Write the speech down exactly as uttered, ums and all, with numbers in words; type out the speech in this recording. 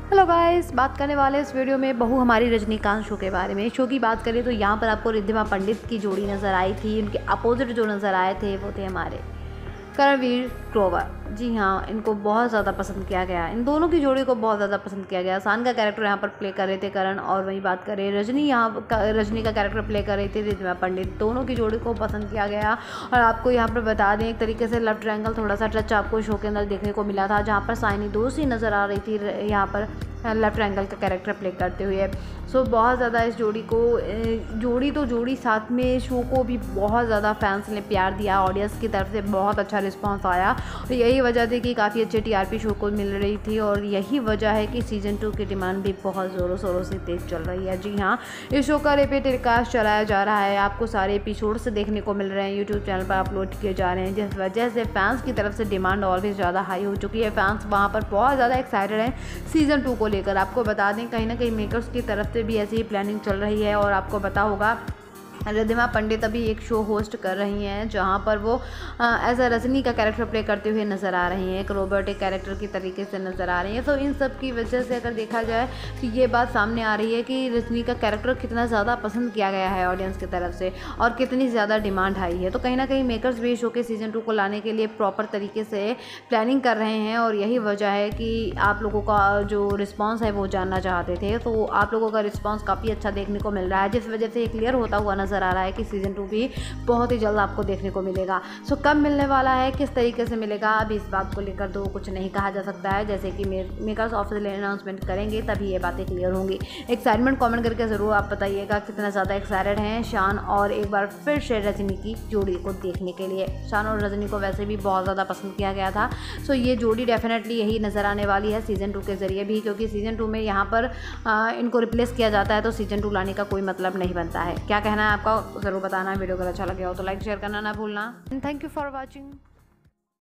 Hello guys, बात करने वाले इस वीडियो में बहू हमारी रजनीकांत शो के बारे में। शो की बात करें तो यहाँ पर आपको रिद्धिमा पंडित की जोड़ी नज़र आई थी। उनके अपोजिट जो नज़र आए थे वो थे हमारे करणवीर ग्रोवर। जी हाँ, इनको बहुत ज़्यादा पसंद किया गया। इन दोनों की जोड़ी को बहुत ज़्यादा पसंद किया गया। शान का कैरेक्टर यहाँ पर प्ले कर रहे थे करण, और वही बात करें रजनी, यहाँ रजनी का कैरेक्टर प्ले कर रही थी रिद्धिमा पंडित। दोनों की जोड़ी को पसंद किया गया। और आपको यहाँ पर बता दें, एक तरीके से लव ट्रायंगल थोड़ा सा टच आपको शो के अंदर देखने को मिला था, जहाँ पर साइनी दोषी नज़र आ रही थी यहाँ पर लव ट्रायंगल का कैरेक्टर प्ले करते हुए। सो बहुत ज़्यादा इस जोड़ी को जोड़ी तो जोड़ी साथ में शो को भी बहुत ज़्यादा फैंस ने प्यार दिया। ऑडियंस की तरफ से बहुत अच्छा रिस्पांस आया और यही वजह थी कि काफ़ी अच्छी टीआरपी शो को मिल रही थी। और यही वजह है कि सीज़न टू की डिमांड भी बहुत ज़ोरों शोरों से तेज़ चल रही है। जी हाँ, इस शो का रिपीट टेलीकास्ट चलाया जा रहा है। आपको सारे एपिसोड्स देखने को मिल रहे हैं, यूट्यूब चैनल पर अपलोड किए जा रहे हैं, जिस वजह से फैंस की तरफ से डिमांड और भी ज़्यादा हाई हो चुकी है। फैंस वहाँ पर बहुत ज़्यादा एक्साइटेड हैं सीज़न टू को लेकर। आपको बता दें, कहीं ना कहीं मेकर्स की तरफ से भी ऐसी ही प्लानिंग चल रही है। और आपको पता होगा रिद्धिमा पंडित अभी एक शो होस्ट कर रही हैं, जहां पर वो एज अ रजनी का कैरेक्टर प्ले करते हुए नज़र आ रही हैं, एक रोबोटिक कैरेक्टर की तरीके से नज़र आ रही हैं। तो इन सब की वजह से अगर देखा जाए तो ये बात सामने आ रही है कि रजनी का कैरेक्टर कितना ज़्यादा पसंद किया गया है ऑडियंस की तरफ से और कितनी ज़्यादा डिमांड आई है। तो कहीं ना कहीं मेकर्स भी शो के सीज़न टू को लाने के लिए प्रॉपर तरीके से प्लानिंग कर रहे हैं। और यही वजह है कि आप लोगों का जो रिस्पॉन्स है वो जानना चाहते थे, तो आप लोगों का रिस्पॉन्स काफ़ी अच्छा देखने को मिल रहा है, जिस वजह से ये क्लियर होता हुआ नज़र आ रहा है कि सीजन टू भी बहुत ही जल्द आपको देखने को मिलेगा। सो कब मिलने वाला है, किस तरीके से मिलेगा, अभी इस बात को लेकर तो कुछ नहीं कहा जा सकता है। जैसे कि मेकर्स ऑफिशियल अनाउंसमेंट करेंगे तभी ये बातें क्लियर होंगी। एक्साइटमेंट कमेंट करके ज़रूर आप बताइएगा कितना ज़्यादा एक्साइटेड हैं शान और एक बार फिर से रजनी की जोड़ी को देखने के लिए। शान और रजनी को वैसे भी बहुत ज़्यादा पसंद किया गया था। सो ये जोड़ी डेफिनेटली यही नज़र आने वाली है सीज़न टू के ज़रिए भी, क्योंकि सीज़न टू में यहाँ पर आ, इनको रिप्लेस किया जाता है, तो सीज़न टू लाने का कोई मतलब नहीं बनता है। क्या कहना है आपका ज़रूर बताना। वीडियो अगर अच्छा लगे हो तो लाइक शेयर करना ना भूलना। Thank you for watching.